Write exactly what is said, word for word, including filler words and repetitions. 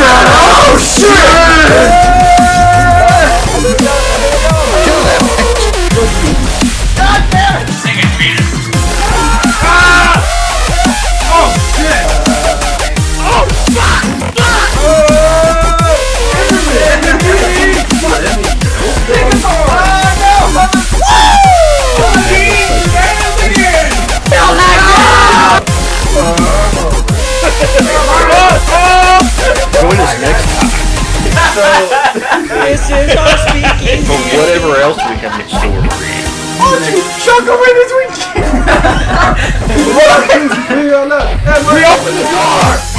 Oh shit! Kill that bitch! God damn it! Sing it, Peter! Ah! Oh shit! Oh fuck! Fuck! Oh! Enemy! Take us all! Oh no! Woo! Team dance again! Feel like that! Join us next time. So, this is our speaking. For whatever else we have in store for you. Oh, you chuck away this weekend! We open the door!